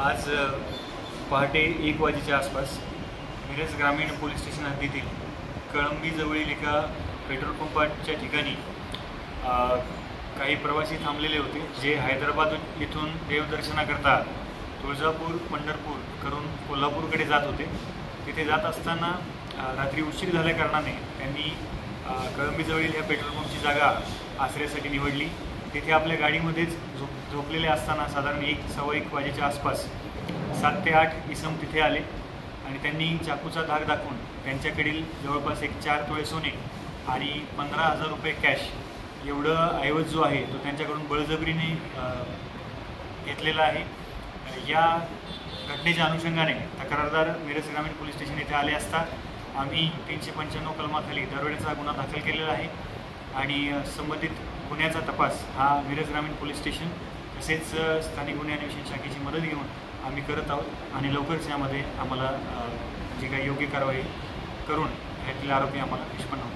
आज पहाटे 1 वाजेच्या आसपास मिरज ग्रामीण पोलीस स्टेशन हद्दीतील कळंबीजवळील एका पेट्रोल पंपाच्या ठिकाणी काही प्रवासी थांबलेले होते, जे हैदराबाद येथून देवदर्शनाकरता तुळजापूर पंढरपूर करून कोल्हापूरकडे जात होते। तिथे जात असताना रात्री उशीर झाल्या कारणाने त्यांनी कळंबीजवळील या पेट्रोल पंपची जागा आश्रयासाठी निवडली। तिथे आपल्या गाडीमध्येच झोपलेले असताना साधारण 1-1:15 वाजेच्या आसपास 7 ते 8 इसम तिथे आले आणि त्यांनी चाकूचा धाक दाखवून त्यांच्याकडील जवळपास 4 तोळे सोने आणि 15,000 रुपये कॅश एवढं ऐवज जो आहे तो त्यांच्याकडून बळजबरीने घेतलेला आहे। या घटनेच्या अनुषंगाने तक्रारदार मिरज ग्रामीण पोलीस स्टेशन येथे आले असता आम्ही 395 कलमाखाली दरोड्याचा गुन्हा दाखल केलेला आहे आणि संबंधित गुन्ह्याचा तपास हा मिरज ग्रामीण पोलीस स्टेशन तसेच स्थानिक गुन्हे अन्वेषण शाखेची मदत घेऊन आम्ही करत आहोत आणि लवकरच यामध्ये आम्हाला जी काही योग्य कारवाई करून ह्यातील आरोपी आम्हाला निष्पन्न